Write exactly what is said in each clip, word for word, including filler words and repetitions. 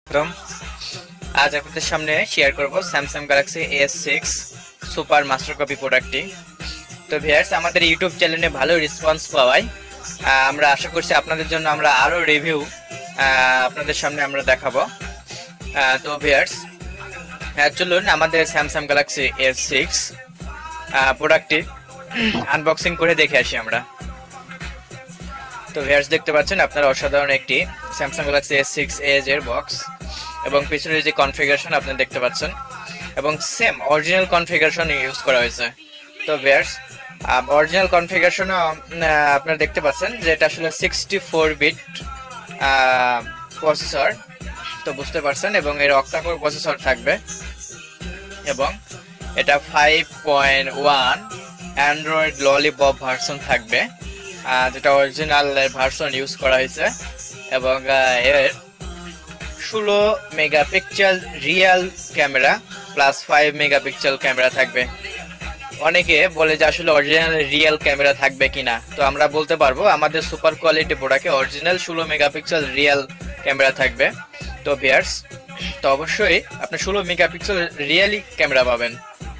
একদম আজ আপনাদের সামনে শেয়ার করব Samsung Galaxy S six super master copy প্রোডাক্টটি। তো ভিউয়ার্স, আমাদের ইউটিউব চ্যানেলে ভালো রেসপন্স পাওয়ায় আহ, আমরা আশা করছি আপনাদের জন্য আমরা আরো রিভিউ আপনাদের সামনে আমরা দেখাবো। আহ, তো ভিউয়ার্স, হ্যাঁ, চলুন আমাদের স্যামসাং গ্যালাক্সি এস সিক্স প্রোডাক্টটি আনবক্সিং করে দেখে আসি আমরা। তো ভিউয়ার্স, দেখতে পাচ্ছেন আপনারা অসাধারণ একটি Samsung Galaxy S six edge এর বক্স এবং পিছনের যে কনফিগারেশন আপনি দেখতে পাচ্ছেন এবং সেম অরিজিনাল কনফিগারেশন ইউজ করা হয়েছে। তো ভিউয়ার্স, অরিজিনাল কনফিগারেশন আপনারা দেখতে পাচ্ছেন যে এটা আসলে সিক্সটি ফোর বিট প্রসেসর, তো বুঝতে পারছেন, এবং এর অক্টা কোর প্রসেসর থাকবে এবং এটা five point one Android Lollipop version থাকবে, যেটা অরিজিনাল ভার্সন ইউজ করা হয়েছে এবং এর ষোলো megapixel rear camera plus five megapixel camera থাকবে। অনেকে বলে যে আসলে অরিজিনাল রিয়েল ক্যামেরা থাকবে কিনা, তো আমরা বলতে পারবো আমাদের সুপার কোয়ালিটি প্রোডাক্টে অরিজিনাল ষোলো মেগাপিক্সেল রিয়েল ক্যামেরা থাকবে। তো ভিউয়ার্স, তো অবশ্যই আপনি ষোলো মেগাপিক্সেল রিয়েলি ক্যামেরা পাবেন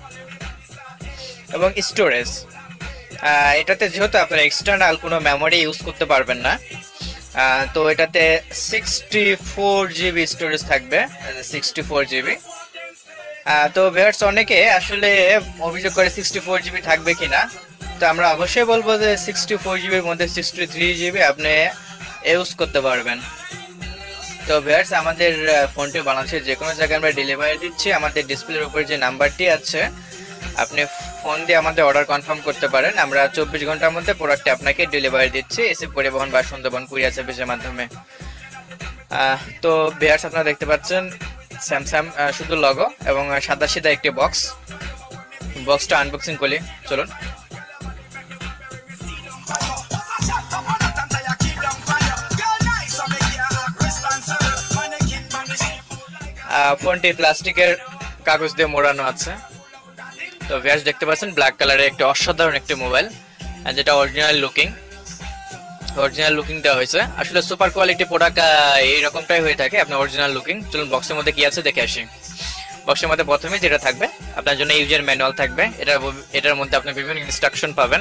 এবং স্টোরেজ এটাতে যেহেতু আপনার এক্সটার্নাল কোনো মেমোরি ইউজ করতে পারবেন না, তো এটাতে সিক্সটি ফোর জিবি স্টোরেজ থাকবে, সিক্সটি ফোর জিবি। তো ভিউয়ার্স, অনেকে আসলে অভিযোগ করে সিক্সটি ফোর জিবি থাকবে কিনা, তো আমরা অবশ্যই বলবো যে সিক্সটি ফোর জিবির মধ্যে সিক্সটি থ্রি জিবি আপনি ইউজ করতে পারবেন। তো ভিউয়ার্স, আমাদের ফোনটি বাংলাদেশের যে কোনো জায়গায় আমরা ডেলিভারি দিচ্ছি। আমাদের ডিসপ্লের উপর যে নাম্বারটি আছে আপনি ফোন দিয়ে আমাদের অর্ডার কনফার্ম করতে পারেন। আমরা চব্বিশ ঘন্টার মধ্যে প্রোডাক্টটি আপনাকে ডেলিভারি দিচ্ছি এসে পরিবহন বা সুন্দরবন কুরিয়ার সার্ভিসের মাধ্যমে। তো ভিউয়ার্স, আপনারা দেখতে পাচ্ছেন স্যামসাং শুধু লগো এবং সাদা সিধা একটি বক্স। বক্সটা আনবক্সিং করি, চলুন। ফোনটি প্লাস্টিকের কাগজ দিয়ে মোড়ানো আছে। তো ভিউয়ার্স, দেখতে পাচ্ছেন ব্ল্যাক কালারের একটি অসাধারণ একটি মোবাইল, যেটা অরিজিনাল লুকিং অরিজিনাল লুকিং দেওয়া হয়েছে। আসলে সুপার কোয়ালিটি প্রোডাক্ট এইরকমটাই হয়ে থাকে, আপনার অরিজিনাল লুকিং। চলুন বক্সের মধ্যে কি আছে দেখে আসি। বক্সের মধ্যে প্রথমে যেটা থাকবে আপনার জন্য ইউজার ম্যানুয়াল থাকবে। এটা এটার মধ্যে আপনি বিভিন্ন ইনস্ট্রাকশন পাবেন।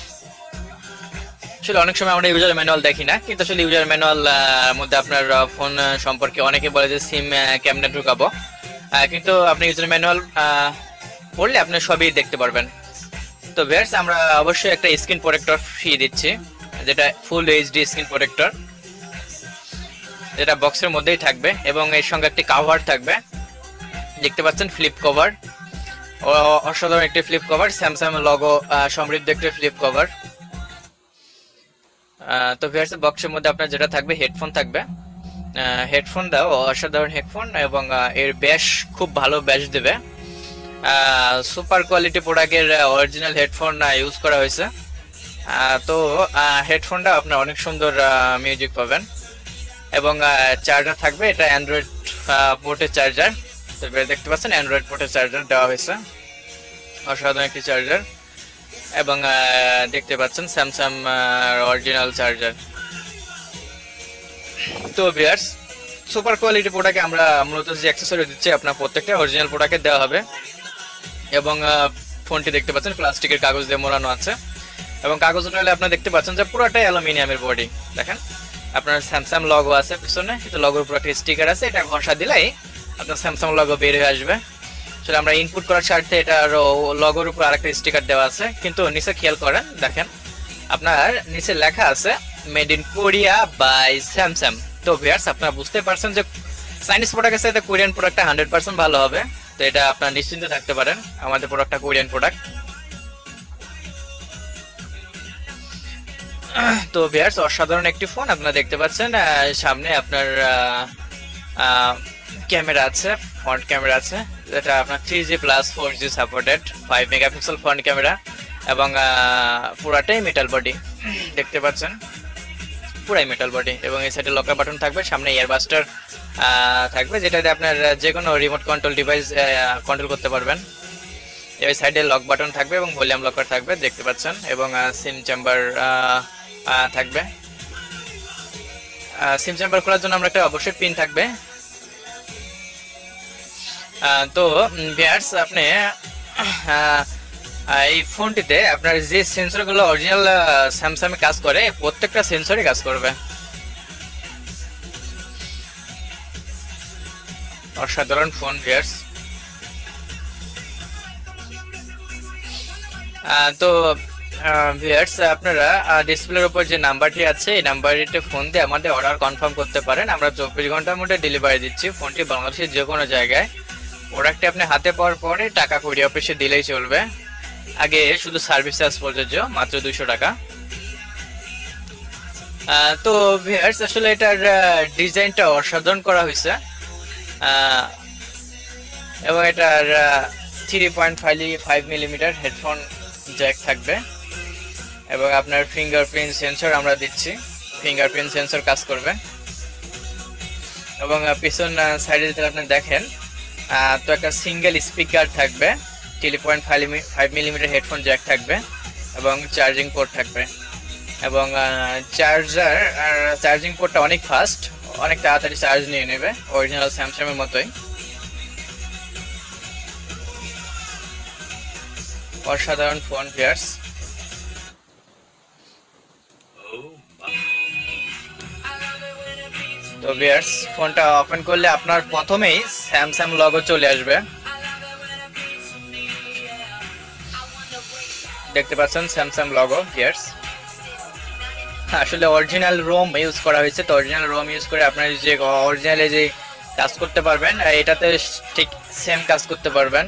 আসলে অনেক সময় আমরা ইউজার ম্যানুয়াল দেখি না, কিন্তু আসলে ইউজার ম্যানুয়াল মধ্যে আপনার ফোন সম্পর্কে অনেকে বলে যে সিম কেমনে ঢুকাবো, কিন্তু আপনি ইউজার ম্যানুয়াল পড়লে আপনি সবই দেখতে পারবেন। তো ভিউয়ার্স, আমরা অবশ্যই একটা স্ক্রিন প্রোটেক্টর ফ্রি দিচ্ছি, যেটা ফুল এইচডি স্ক্রিন প্রোটেক্টর, যেটা বক্সের মধ্যেই থাকবে এবং এর সঙ্গে একটি কভার থাকবে। দেখতে পাচ্ছেন ফ্লিপ কভার, অসাধারণ একটি ফ্লিপ কভার, স্যামসাং লগো সমৃদ্ধ একটি ফ্লিপ কভার। তো ভিউয়ার্স, বক্সের মধ্যে আপনার যেটা থাকবে হেডফোন থাকবে। হেডফোন দাও অসাধারণ হেডফোন এবং এর ব্যাস খুব ভালো ব্যাস দেবে। সুপার কোয়ালিটি প্রোডাক্টের অরিজিনাল হেডফোন ইউজ করা হয়েছে। তো হেডফোনটা আপনার অনেক সুন্দর মিউজিক পাবেন এবং চার্জার থাকবে, এটা অ্যান্ড্রয়েড পোর্টের চার্জার। তো দেখতে পাচ্ছেন অ্যান্ড্রয়েড পোর্টের চার্জার দেওয়া হয়েছে, অসাধারণ একটি চার্জার এবং দেখতে পাচ্ছেন স্যামসাং অরিজিনাল চার্জার। তো ভিউয়ার্স, সুপার কোয়ালিটি প্রোডাক্টে আমরা মূলত যে অ্যাক্সেসরি দিচ্ছি আপনার প্রত্যেকটা অরিজিনাল প্রোডাক্টে দেওয়া হবে এবং ফোনটি দেখতে পাচ্ছেন প্লাস্টিকের কাগজ দিয়ে মোড়ানো আছে এবং কাগজটা হলে আপনারা দেখতে পাচ্ছেন যে পুরোটাই অ্যালুমিনিয়ামের বডি। দেখেন আপনার স্যামসাং লগো আছে পিছনে, কিন্তু লগোর উপর একটা স্টিকার আছে, এটা ঘষা দিলেই আপনার স্যামসাং লগো বের হয়ে আসবে। আসলে আমরা ইনপুট করার স্বার্থে এটা লগোর উপর আরেকটা স্টিকার দেওয়া আছে, কিন্তু নিচে খেয়াল করেন, দেখেন আপনার নিচে লেখা আছে made in Korea by Samsung. তো ভিউয়ার্স, আপনারা বুঝতে পারছেন যে চাইনিজ প্রোডাক্টের সাথে কোরিয়ান প্রোডাক্টটা হান্ড্রেড পার্সেন্ট ভালো হবে। তো এটা আপনার নিশ্চিন্ত থাকতে পারেন, আমাদের প্রোডাক্টটা কোরিয়ান প্রোডাক্ট। তো ভিউয়ার্স, অসাধারণ একটি ফোন আপনারা দেখতে পাচ্ছেন। সামনে আপনার ক্যামেরা আছে, ফ্রন্ট ক্যামেরা আছে, যেটা আপনার three G plus four G supported, five megapixel front camera এবং পুরাটাই মেটাল বডি দেখতে পাচ্ছেন, পুরাই মেটাল বডি এবং এই সাইডে লকার বাটন থাকবে। সামনে ইয়ারবাস্টার থাকবে, যেটাতে আপনার যে কোনো রিমোট কন্ট্রোল ডিভাইস কন্ট্রোল করতে পারবেন। এই সাইডে লক বাটন থাকবে এবং ভলিউম লকার থাকবে দেখতে পাচ্ছেন এবং সিম চেম্বার থাকবে। সিম চেম্বার খোলার জন্য আমরা একটা অবশ্যই পিন থাকবে, আহ, তো ভিউয়ার্স আপনি আহ, এই ফোনটিতে আপনার যে সেন্সরগুলো অরিজিনাল স্যামসাং এ কাজ করে প্রত্যেকটা সেন্সরই কাজ করবে। অসাধারণ ফোন ভিউয়ার্স। তো ভিউয়ার্স আপনারা ডিসপ্লের উপর যে নাম্বারটি আছে এই নাম্বারটিতে ফোন দিয়ে আমাদের অর্ডার কনফার্ম করতে পারেন। আমরা চব্বিশ ঘন্টার মধ্যে ডেলিভারি দিচ্ছি ফোনটি বাংলাদেশের যে কোনো জায়গায়। প্রোডাক্টটি আপনি হাতে পাওয়ার পরে টাকা কুরিয়ার অফিসে দিলেই চলবে। আগে শুধু সার্ভিস চার্জ প্রযোজ্য, মাত্র দুইশো টাকা। তো ভিউয়ার্স আসলে এটার ডিজাইনটা অসাধারণ করা হয়েছে এবং এটার three point five five millimetre headphone jack থাকবে এবং আপনার ফিঙ্গারপ্রিন্ট সেন্সর আমরা দিচ্ছি, ফিঙ্গারপ্রিন্ট সেন্সর কাজ করবে। এবং পিছন সাইডে যদি আপনি দেখেন তো একটা সিঙ্গেল স্পিকার থাকবে, three point five millimetre headphone jack থাকবে এবং চার্জিং পোর্ট থাকবে। এবং চার্জার চার্জিং পোর্টটা অনেক ফাস্ট, অনেক তাড়াতাড়ি চার্জ নিয়ে নেবে অরিজিনাল স্যামসাং এর মতোই। অসাধারণ ফোন ভিউয়ার্স। তো ভিউয়ার্স ফোনটা ওপেন করলে আপনার প্রথমেই স্যামসাং লোগো চলে আসবে, দেখতে পাচ্ছেন স্যামসাং লোগো ভিউয়ার্স। আসলে অরিজিনাল রোম ইউজ করা হয়েছে, তো অরিজিনাল রোম ইউজ করে আপনার যে অরিজিনালে যে কাজ করতে পারবেন এটাতে ঠিক সেম কাজ করতে পারবেন।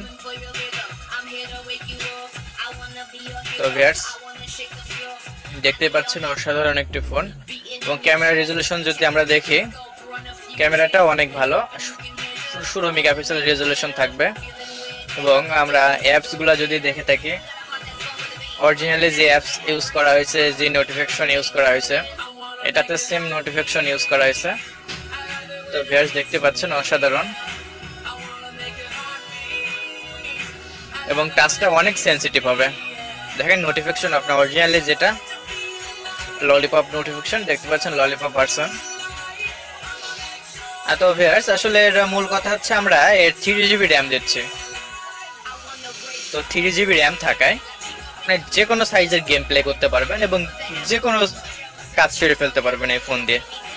তো ভিউয়ার্স দেখতে পাচ্ছেন অসাধারণ একটি ফোন। এবং ক্যামেরা রেজলিউশন যদি আমরা দেখি ক্যামেরাটা অনেক ভালো, ষোলো মেগাপিক্সেল রেজলিউশন থাকবে। এবং আমরা অ্যাপস গুলা যদি দেখে থাকি অরিজিনালি যে অ্যাপস ইউজ করা হয়েছে, যে নোটিফিকেশন ইউজ করা হয়েছে এটাতে সেম নোটিফিকেশন ইউজ করা হয়েছে। তো ভিউয়ার্স দেখতে পাচ্ছেন অসাধারণ এবং টাচটা অনেক সেনসিটিভ হবে। দেখেন নোটিফিকেশন আপনার অরিজিনালি যেটা ললিপপ নোটিফিকেশন দেখতে পাচ্ছেন, ললিপপ ভার্সন। তো ভিউয়ার্স আসলে এর মূল কথা হচ্ছে আমরা এর থ্রি জিবি র্যাম দিচ্ছি। তো থ্রি জিবি র্যাম থাকায় আপনি যে কোনো সাইজের গেম প্লে করতে পারবেন এবং যে কোনো কাজ সেরে ফেলতে পারবেন এই ফোন দিয়ে।